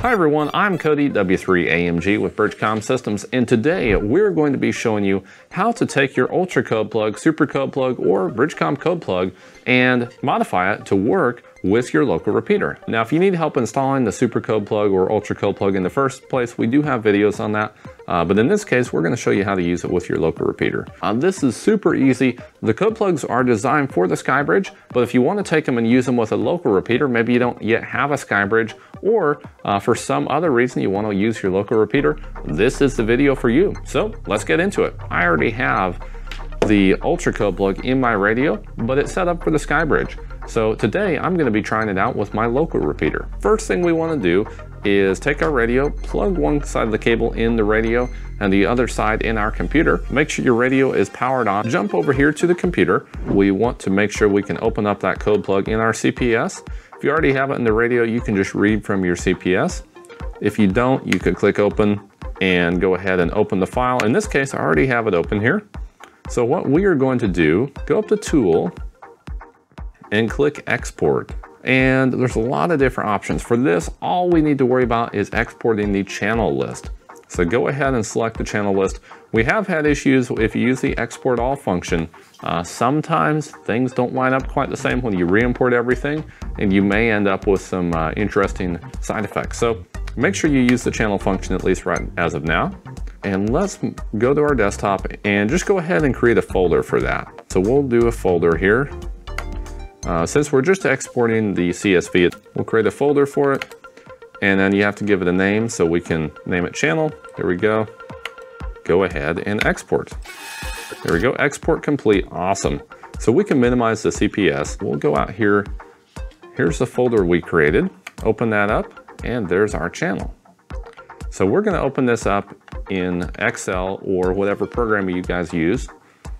Hi everyone, I'm Cody W3AMG with BridgeCom Systems, and today we're going to be showing you how to take your Ultra Codeplug, Super Codeplug, or BridgeCom Codeplug and modify it to work with your local repeater. Now, if you need help installing the Super Codeplug or Ultra Codeplug in the first place, we do have videos on that. But in this case, we're going to show you how to use it with your local repeater. This is super easy. The Codeplugs are designed for the SkyBridge, but if you want to take them and use them with a local repeater, maybe you don't yet have a SkyBridge, or for some other reason you want to use your local repeater, this is the video for you. So let's get into it. I already have the Ultra Codeplug in my radio, but it's set up for the SkyBridge. So today I'm going to be trying it out with my local repeater. First thing we want to do is take our radio, plug one side of the cable in the radio and the other side in our computer. Make sure your radio is powered on. Jump over here to the computer. We want to make sure we can open up that code plug in our CPS. If you already have it in the radio, you can just read from your CPS. If you don't, you could click open and go ahead and open the file. In this case, I already have it open here. So what we are going to do, go up to Tool and click Export. And there's a lot of different options. For this, all we need to worry about is exporting the channel list. So go ahead and select the channel list. We have had issues if you use the Export All function. Sometimes things don't line up quite the same when you re-import everything, and you may end up with some interesting side effects. So make sure you use the channel function at least right as of now. And let's go to our desktop and just go ahead and create a folder for that. So we'll do a folder here. Since we're just exporting the CSV, we'll create a folder for it, and then you have to give it a name, so we can name it channel. There we go. Go ahead and export. There we go, export complete, awesome. So we can minimize the CPS. We'll go out here. Here's the folder we created. Open that up, and there's our channel. So we're gonna open this up in Excel or whatever program you guys use.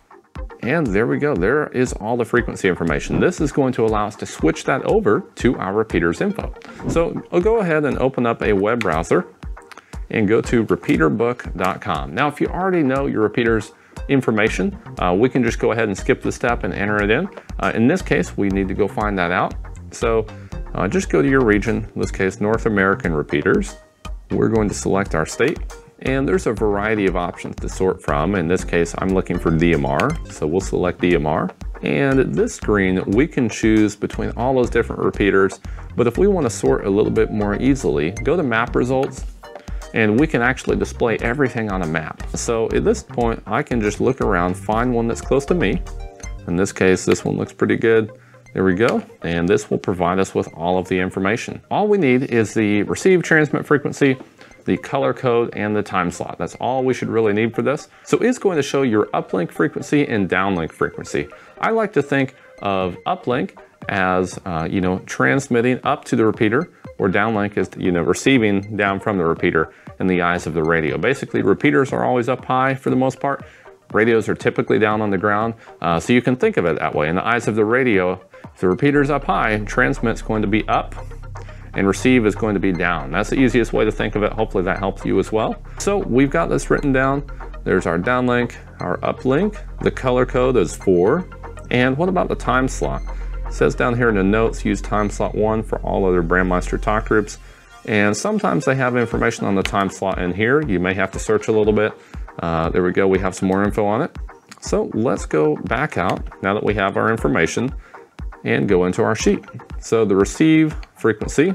And there we go, there is all the frequency information. This is going to allow us to switch that over to our repeater's info. So I'll go ahead and open up a web browser and go to repeaterbook.com. Now, if you already know your repeater's information, we can just go ahead and skip the step and enter it in. In this case, we need to go find that out. So just go to your region, in this case, North American repeaters. We're going to select our state. And there's a variety of options to sort from. In this case, I'm looking for DMR, so we'll select DMR. And at this screen, we can choose between all those different repeaters, but if we want to sort a little bit more easily, go to map results, and we can actually display everything on a map. So at this point, I can just look around, find one that's close to me. In this case, this one looks pretty good. There we go, and this will provide us with all of the information. All we need is the receive transmit frequency, the color code, and the time slot. That's all we should really need for this. So it's going to show your uplink frequency and downlink frequency. I like to think of uplink as transmitting up to the repeater, or downlink is receiving down from the repeater in the eyes of the radio. Basically, repeaters are always up high for the most part. Radios are typically down on the ground, so you can think of it that way. In the eyes of the radio, if the repeater's up high, transmit's going to be up, and receive is going to be down. That's the easiest way to think of it. Hopefully that helps you as well. So we've got this written down. There's our downlink, our uplink. The color code is 4. And what about the time slot? It says down here in the notes, use time slot 1 for all other Brandmeister talk groups. And sometimes they have information on the time slot in here. You may have to search a little bit. There we go, we have some more info on it. So let's go back out now that we have our information and go into our sheet. So the receive frequency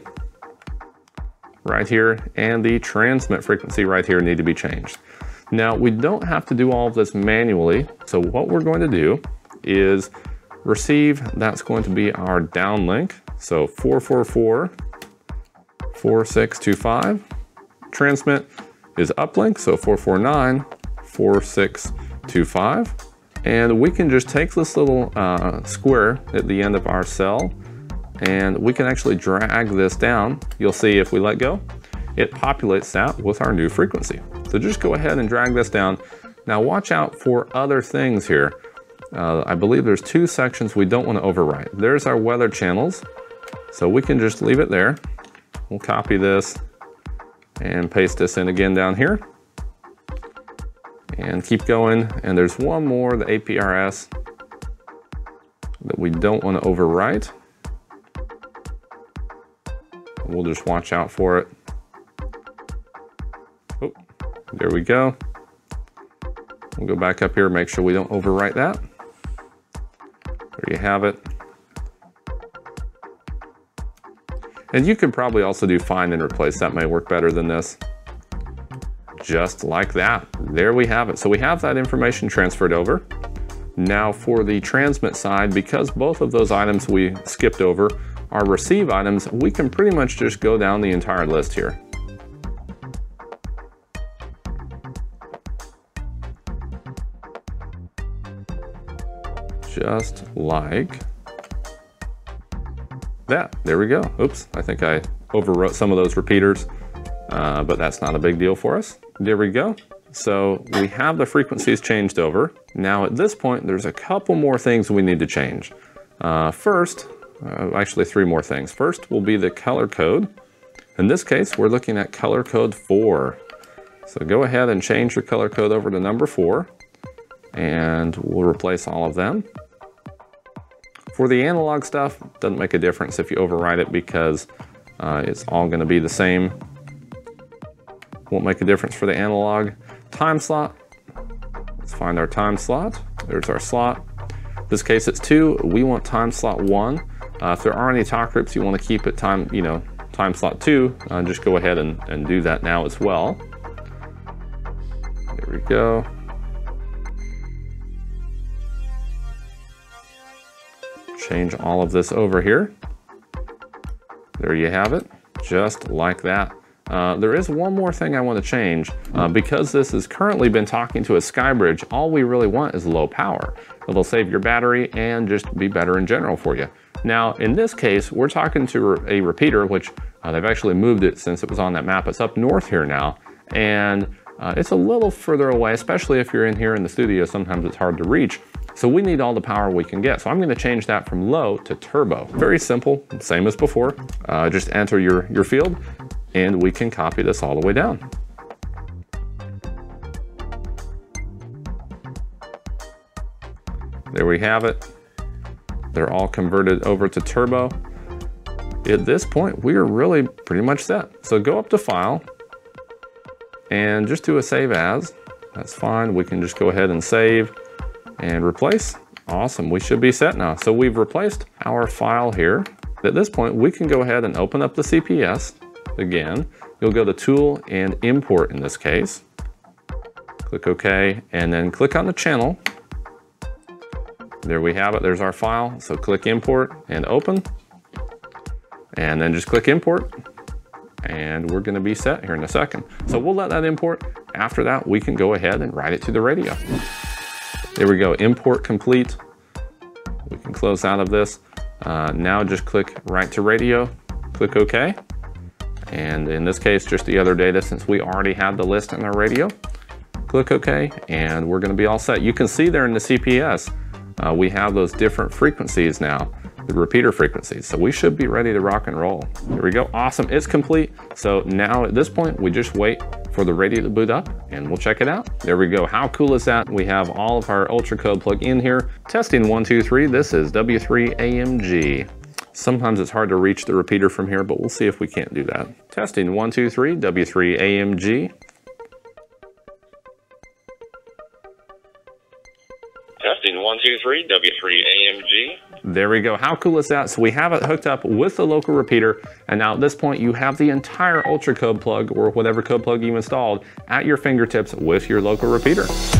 right here and the transmit frequency right here need to be changed. Now, we don't have to do all of this manually. So what we're going to do is receive, that's going to be our downlink. So 444-4625. Transmit is uplink, so 449-4625. And we can just take this little square at the end of our cell, and we can actually drag this down. You'll see if we let go, it populates that with our new frequency. So just go ahead and drag this down. Now watch out for other things here. I believe there's 2 sections we don't want to overwrite. There's our weather channels, so we can just leave it there. We'll copy this and paste this in again down here. And keep going, and there's one more, the APRS, that we don't want to overwrite. We'll just watch out for it. There we go. We'll go back up here, make sure we don't overwrite that. There you have it. And you can probably also do find and replace. That may work better than this. Just like that. There we have it. So we have that information transferred over. Now for the transmit side, because both of those items we skipped over are receive items, we can pretty much just go down the entire list here. Just like that. There we go. Oops, I think I overwrote some of those repeaters, but that's not a big deal for us. There we go. So we have the frequencies changed over. Now at this point, there's a couple more things we need to change. First, actually 3 more things. First will be the color code. In this case, we're looking at color code 4. So go ahead and change your color code over to number 4, and we'll replace all of them. For the analog stuff, doesn't make a difference if you override it because it's all going to be the same. Won't make a difference for the analog. Time slot. Let's find our time slot. There's our slot. In this case, it's 2. We want time slot 1. If there are any talk groups you want to keep it time slot 2, just go ahead and do that now as well. There we go. Change all of this over here. There you have it, just like that. There is one more thing I want to change. Because this has currently been talking to a SkyBridge, all we really want is low power. It'll save your battery and just be better in general for you. Now, in this case, we're talking to a repeater, which they've actually moved it since it was on that map. It's up north here now, and it's a little further away, especially if you're in here in the studio. Sometimes it's hard to reach. So we need all the power we can get. So I'm going to change that from low to turbo. Very simple, same as before. Just enter your field, and we can copy this all the way down. There we have it. They're all converted over to turbo. At this point, we are really pretty much set. So go up to File, and just do a Save As. That's fine. We can just go ahead and save and replace. Awesome, we should be set now. So we've replaced our file here. At this point, we can go ahead and open up the CPS. Again, you'll go to Tool and Import in this case. Click OK, and then click on the channel. There we have it, there's our file. So click Import and Open, and then just click Import, and we're gonna be set here in a second. So we'll let that import. After that, we can go ahead and write it to the radio. There we go, import complete. We can close out of this. Now just click Write to Radio, click OK. And in this case, just the other data, since we already have the list in our radio. Click OK, and we're gonna be all set. You can see there in the CPS, we have those different frequencies now, the repeater frequencies. So we should be ready to rock and roll. There we go, awesome, it's complete. So now at this point, we just wait for the radio to boot up and we'll check it out. There we go, how cool is that? We have all of our Ultra Codeplug in here. Testing 1, 2, 3, this is W3AMG. Sometimes it's hard to reach the repeater from here, but we'll see if we can't do that. Testing 1, 2, 3, W3AMG. Testing 1, 2, 3, W3AMG. There we go. How cool is that? So we have it hooked up with the local repeater, and now at this point you have the entire Ultra Codeplug or whatever Codeplug you installed at your fingertips with your local repeater.